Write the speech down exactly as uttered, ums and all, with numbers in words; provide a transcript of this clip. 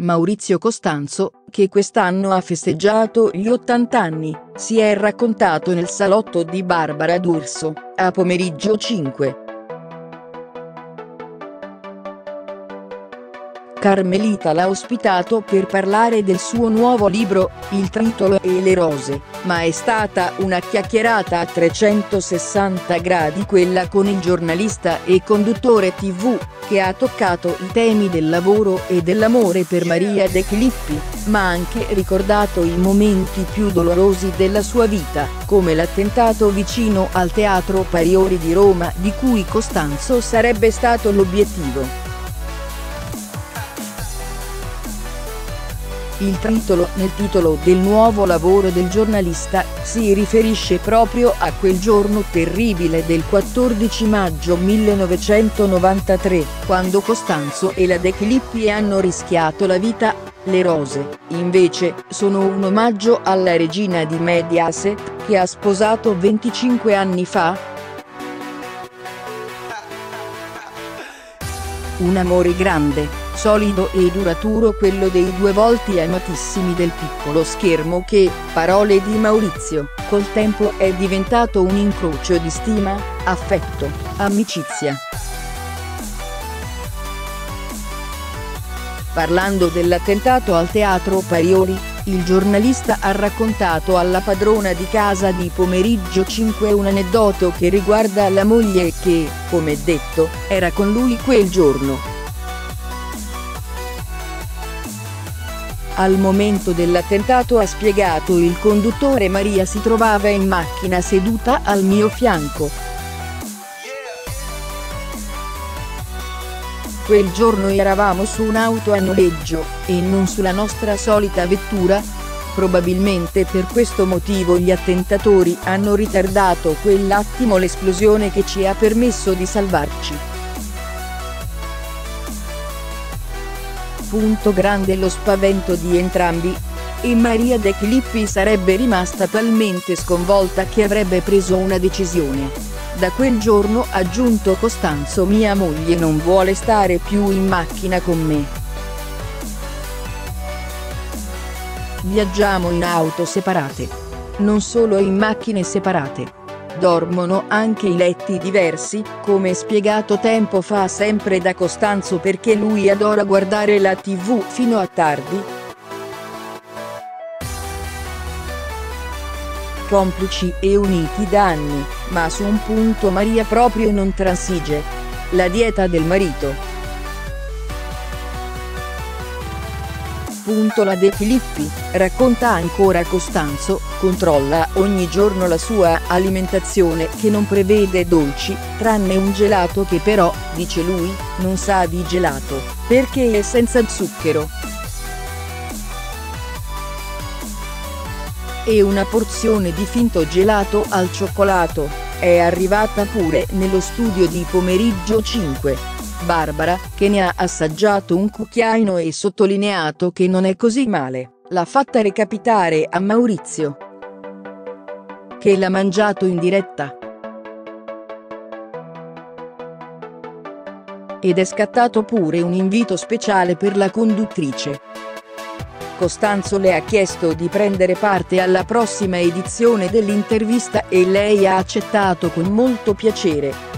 Maurizio Costanzo, che quest'anno ha festeggiato gli ottanta anni, si è raccontato nel salotto di Barbara D'Urso, a Pomeriggio cinque. Carmelita l'ha ospitato per parlare del suo nuovo libro, Il tritolo e le rose, ma è stata una chiacchierata a trecentosessanta gradi quella con il giornalista e conduttore tivù, che ha toccato i temi del lavoro e dell'amore per Maria De Filippi, ma anche ricordato i momenti più dolorosi della sua vita, come l'attentato vicino al Teatro Parioli di Roma di cui Costanzo sarebbe stato l'obiettivo. Il tritolo, nel titolo del nuovo lavoro del giornalista, si riferisce proprio a quel giorno terribile del quattordici maggio millenovecentonovantatré, quando Costanzo e la De Filippi hanno rischiato la vita. Le rose, invece, sono un omaggio alla regina di Mediaset, che ha sposato venticinque anni fa. Un amore grande, solido e duraturo, quello dei due volti amatissimi del piccolo schermo che, parole di Maurizio, col tempo è diventato un incrocio di stima, affetto, amicizia. Parlando dell'attentato al Teatro Parioli, il giornalista ha raccontato alla padrona di casa di Pomeriggio cinque un aneddoto che riguarda la moglie che, come detto, era con lui quel giorno. Al momento dell'attentato, ha spiegato il conduttore, Maria si trovava in macchina seduta al mio fianco. Quel giorno eravamo su un'auto a noleggio, e non sulla nostra solita vettura. Probabilmente per questo motivo gli attentatori hanno ritardato quell'attimo l'esplosione che ci ha permesso di salvarci. Punto grande lo spavento di entrambi. E Maria De Filippi sarebbe rimasta talmente sconvolta che avrebbe preso una decisione. Da quel giorno, ha aggiunto Costanzo, mia moglie non vuole stare più in macchina con me. Viaggiamo in auto separate. Non solo in macchine separate. Dormono anche in letti diversi, come spiegato tempo fa sempre da Costanzo, perché lui adora guardare la tivù fino a tardi. Complici e uniti da anni, ma su un punto Maria proprio non transige: la dieta del marito. Punto la De Filippi, racconta ancora Costanzo, controlla ogni giorno la sua alimentazione, che non prevede dolci, tranne un gelato che però, dice lui, non sa di gelato, perché è senza zucchero. E una porzione di finto gelato al cioccolato è arrivata pure nello studio di Pomeriggio cinque. Barbara, che ne ha assaggiato un cucchiaino e sottolineato che non è così male, l'ha fatta recapitare a Maurizio, che l'ha mangiato in diretta. Ed è scattato pure un invito speciale per la conduttrice. Costanzo le ha chiesto di prendere parte alla prossima edizione dell'intervista e lei ha accettato con molto piacere.